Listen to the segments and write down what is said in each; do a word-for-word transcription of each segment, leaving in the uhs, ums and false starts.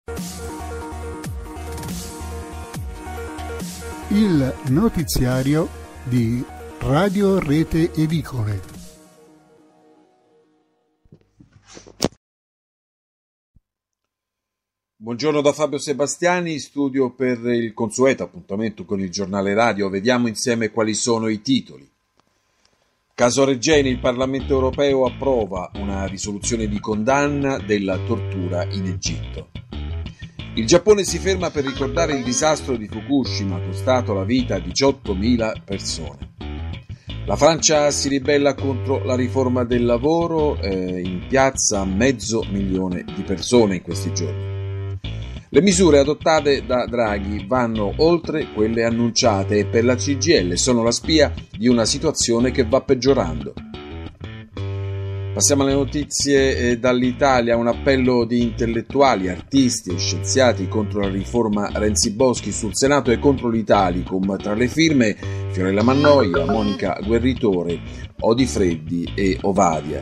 Il notiziario di Radio Rete Edicole. Buongiorno da Fabio Sebastiani, studio per il consueto appuntamento con il giornale radio. Vediamo insieme quali sono i titoli. Caso Regeni, il Parlamento europeo approva una risoluzione di condanna della tortura in Egitto. Il Giappone si ferma per ricordare il disastro di Fukushima, costato la vita a diciottomila persone. La Francia si ribella contro la riforma del lavoro, eh, in piazza mezzo milione di persone in questi giorni. Le misure adottate da Draghi vanno oltre quelle annunciate e per la C G I L sono la spia di una situazione che va peggiorando. Passiamo alle notizie eh, dall'Italia. Un appello di intellettuali, artisti e scienziati contro la riforma Renzi-Boschi sul Senato e contro l'Italicum. Tra le firme Fiorella Mannoia, Monica Guerritore, Odi Freddi e Ovadia.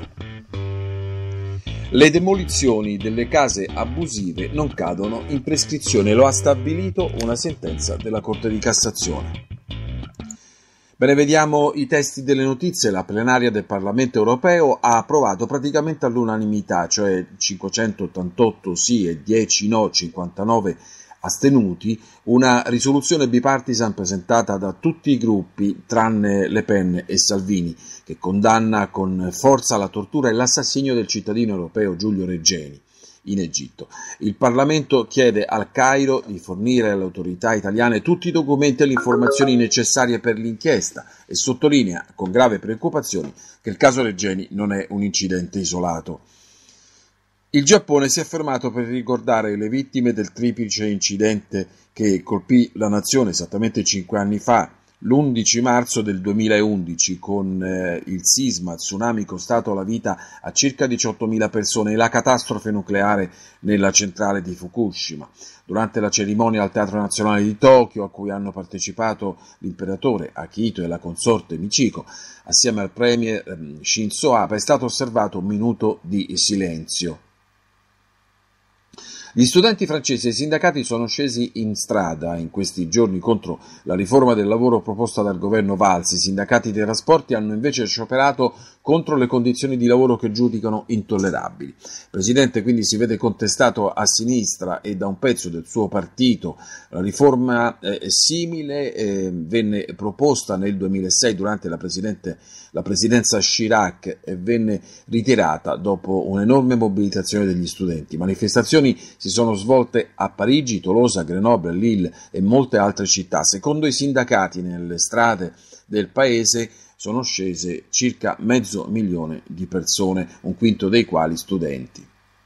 Le demolizioni delle case abusive non cadono in prescrizione, lo ha stabilito una sentenza della Corte di Cassazione. Bene, vediamo i testi delle notizie. La plenaria del Parlamento europeo ha approvato praticamente all'unanimità, cioè cinquecentottantotto sì e dieci no, cinquantanove astenuti, una risoluzione bipartisan presentata da tutti i gruppi tranne Le Pen e Salvini, che condanna con forza la tortura e l'assassinio del cittadino europeo Giulio Regeni in Egitto. Il Parlamento chiede al Cairo di fornire alle autorità italiane tutti i documenti e le informazioni necessarie per l'inchiesta e sottolinea con grave preoccupazione che il caso Regeni non è un incidente isolato. Il Giappone si è fermato per ricordare le vittime del triplice incidente che colpì la nazione esattamente cinque anni fa, l'undici marzo del duemilaundici, con eh, il sisma, tsunami costato la vita a circa diciottomila persone e la catastrofe nucleare nella centrale di Fukushima. Durante la cerimonia al Teatro Nazionale di Tokyo, a cui hanno partecipato l'imperatore Akihito e la consorte Michiko, assieme al premier eh, Shinzo Abe, è stato osservato un minuto di silenzio. Gli studenti francesi e i sindacati sono scesi in strada in questi giorni contro la riforma del lavoro proposta dal governo Valls. I sindacati dei trasporti hanno invece scioperato contro le condizioni di lavoro che giudicano intollerabili. Il presidente quindi si vede contestato a sinistra e da un pezzo del suo partito. La riforma eh, simile eh, venne proposta nel duemilasei durante la, la presidenza Chirac e venne ritirata dopo un'enorme mobilitazione degli studenti. Manifestazioni si sono svolte a Parigi, Tolosa, Grenoble, Lille e molte altre città. Secondo i sindacati, nelle strade del paese sono scese circa mezzo milione di persone, un quinto dei quali studenti.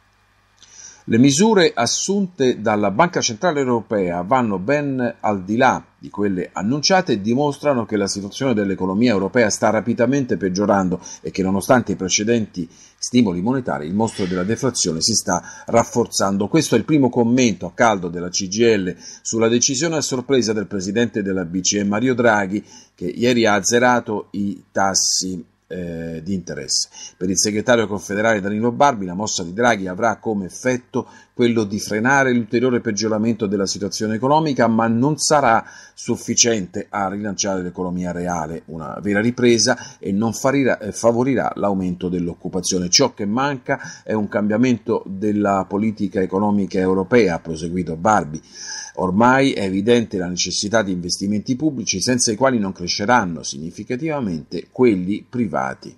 Le misure assunte dalla Banca Centrale Europea vanno ben al di là di quelle annunciate e dimostrano che la situazione dell'economia europea sta rapidamente peggiorando e che nonostante i precedenti stimoli monetari il mostro della deflazione si sta rafforzando. Questo è il primo commento a caldo della C G I L sulla decisione a sorpresa del presidente della B C E Mario Draghi, che ieri ha azzerato i tassi Eh, di interesse. Per il segretario confederale Danilo Barbi la mossa di Draghi avrà come effetto quello di frenare l'ulteriore peggioramento della situazione economica, ma non sarà sufficiente a rilanciare l'economia reale, una vera ripresa, e non farirà, eh, favorirà l'aumento dell'occupazione. Ciò che manca è un cambiamento della politica economica europea, ha proseguito Barbi. Ormai è evidente la necessità di investimenti pubblici senza i quali non cresceranno significativamente quelli privati.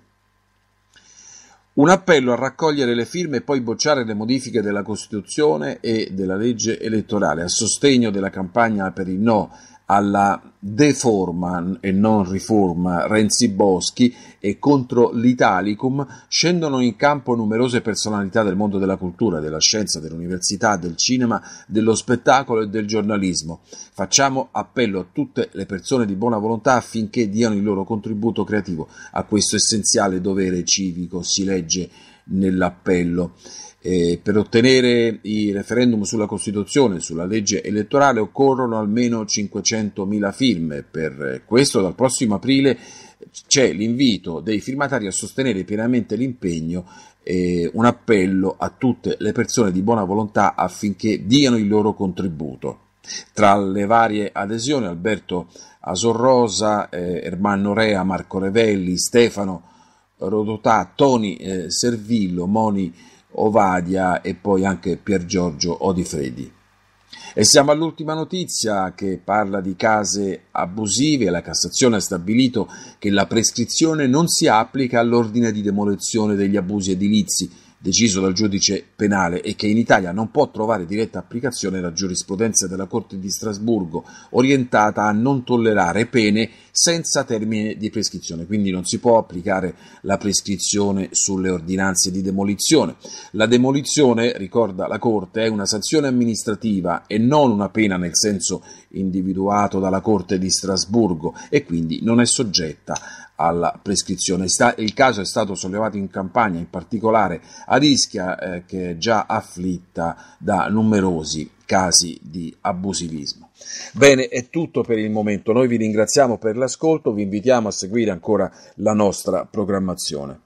Un appello a raccogliere le firme e poi bocciare le modifiche della Costituzione e della legge elettorale a sostegno della campagna per il no alla deforma e non riforma Renzi-Boschi e contro l'Italicum scendono in campo numerose personalità del mondo della cultura, della scienza, dell'università, del cinema, dello spettacolo e del giornalismo. Facciamo appello a tutte le persone di buona volontà affinché diano il loro contributo creativo a questo essenziale dovere civico, si legge nell'appello. Eh, per ottenere i referendum sulla Costituzione, sulla legge elettorale, occorrono almeno cinquecentomila firme. Per questo dal prossimo aprile c'è l'invito dei firmatari a sostenere pienamente l'impegno e un appello a tutte le persone di buona volontà affinché diano il loro contributo. Tra le varie adesioni Alberto Asorrosa, eh, Ermanno Rea, Marco Revelli, Stefano Rodotà, Toni eh, Servillo, Moni Ovadia e poi anche Pier Giorgio Odifredi. E siamo all'ultima notizia che parla di case abusive. La Cassazione ha stabilito che la prescrizione non si applica all'ordine di demolizione degli abusi edilizi deciso dal giudice penale e che in Italia non può trovare diretta applicazione la giurisprudenza della Corte di Strasburgo, orientata a non tollerare pene senza termine di prescrizione, quindi non si può applicare la prescrizione sulle ordinanze di demolizione. La demolizione, ricorda la Corte, è una sanzione amministrativa e non una pena nel senso individuato dalla Corte di Strasburgo e quindi non è soggetta alla prescrizione. Il caso è stato sollevato in Campania, in particolare ad Ischia, eh, che è già afflitta da numerosi casi di abusivismo. Bene, è tutto per il momento. Noi vi ringraziamo per l'ascolto, vi invitiamo a seguire ancora la nostra programmazione.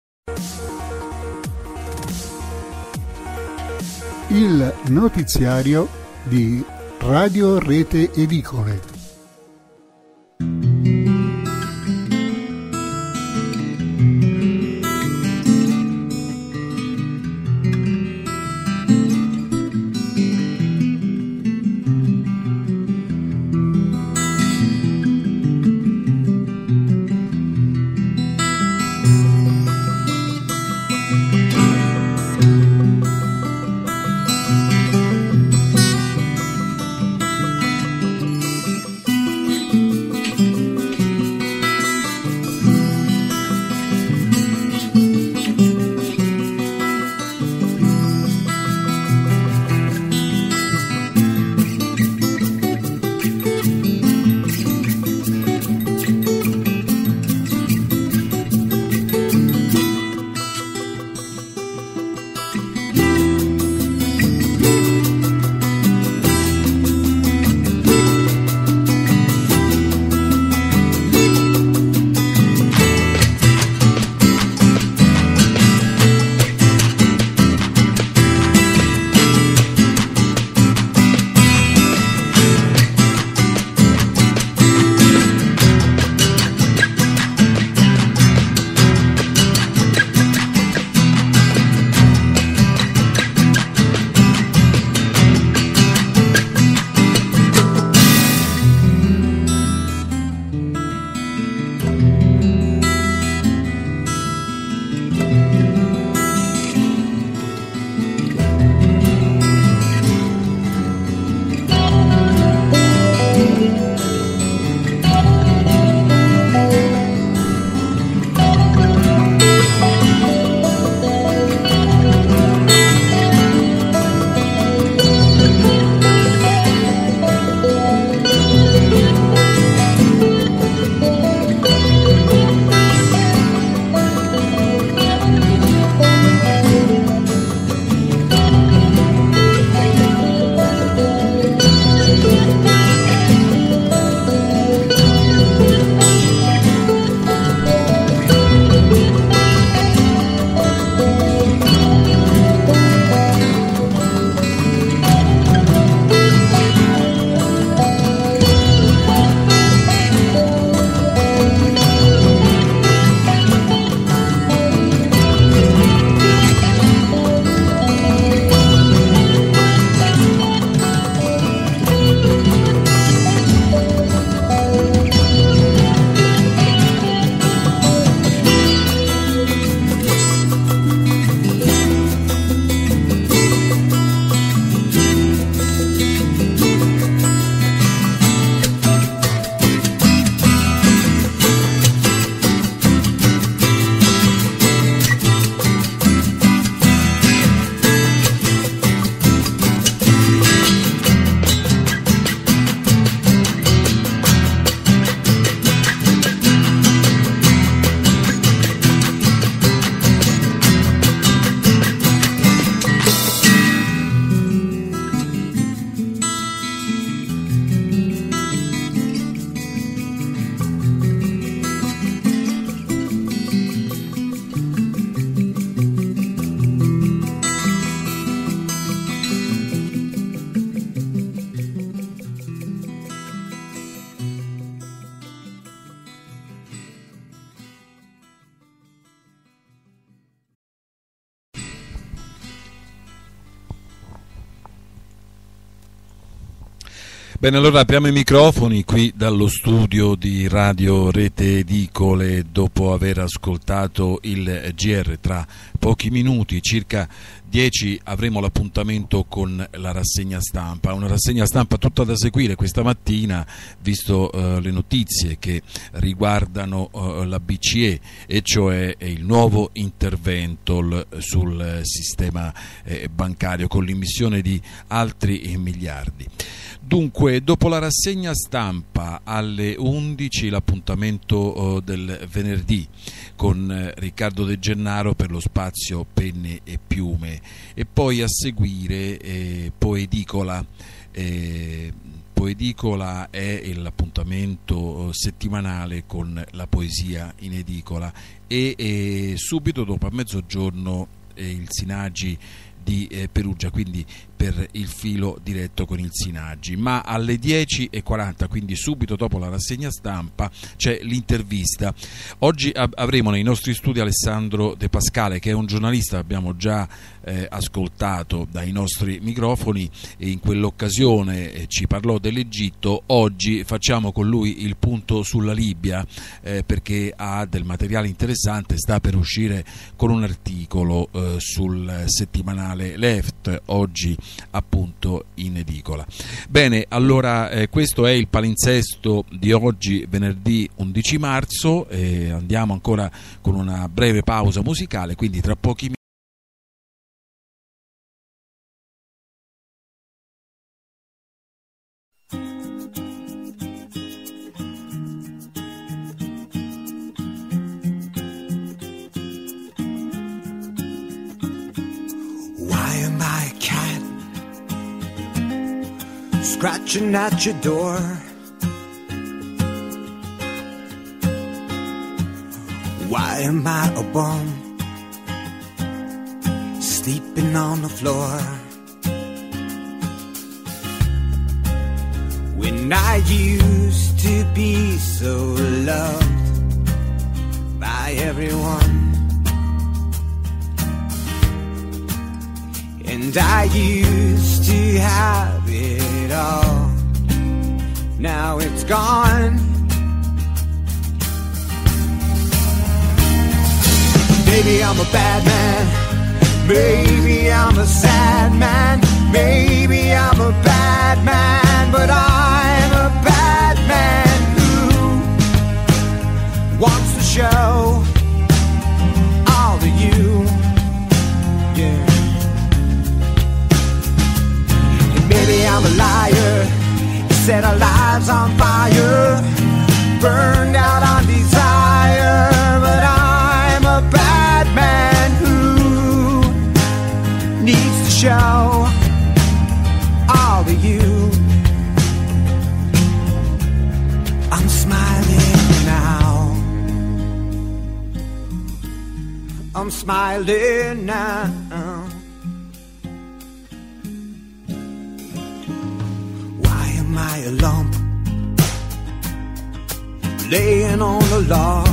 Il notiziario di Radio Rete Edicole. Bene, allora apriamo i microfoni qui dallo studio di Radio Rete Edicole dopo aver ascoltato il G R. Tra pochi minuti, circa dieci, avremo l'appuntamento con la rassegna stampa, una rassegna stampa tutta da seguire questa mattina, visto eh, le notizie che riguardano eh, la B C E, e cioè il nuovo intervento l, sul sistema eh, bancario con l'immissione di altri miliardi. Dunque, dopo la rassegna stampa alle undici, l'appuntamento eh, del venerdì con eh, Riccardo De Gennaro per lo spazio Penne e Piume, e poi a seguire eh, Poedicola. Eh, Poedicola è l'appuntamento settimanale con la poesia in edicola, e, e subito dopo, a mezzogiorno, eh, il Sinagi di eh, Perugia, quindi per il filo diretto con il Sinagi. Ma alle dieci e quaranta, quindi subito dopo la rassegna stampa, c'è l'intervista. Oggi av- avremo nei nostri studi Alessandro De Pascale, che è un giornalista, abbiamo già eh, ascoltato dai nostri microfoni, e in quell'occasione eh, ci parlò dell'Egitto. Oggi facciamo con lui il punto sulla Libia, eh, perché ha del materiale interessante, sta per uscire con un articolo eh, sul settimanale Left, oggi appunto in edicola. Bene, allora eh, questo è il palinsesto di oggi, venerdì undici marzo, e andiamo ancora con una breve pausa musicale, quindi tra pochi minuti. Scratching at your door, why am I a bum sleeping on the floor when I used to be so loved by everyone, and I used to have it all. Now it's gone. Maybe I'm a bad man, maybe I'm a sad man, maybe I'm a bad man, but I'm a bad man who wants to show all to you. Yeah. Maybe I'm a liar, set our lives on fire, burned out on desire, but I'm a bad man who needs to show all to you. I'm smiling now, I'm smiling now. Am I a lump laying on a log?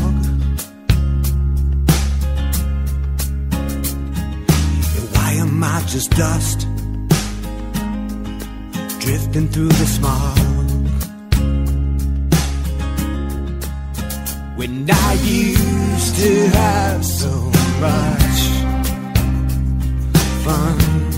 And why am I just dust drifting through the smog? When I used to have so much fun,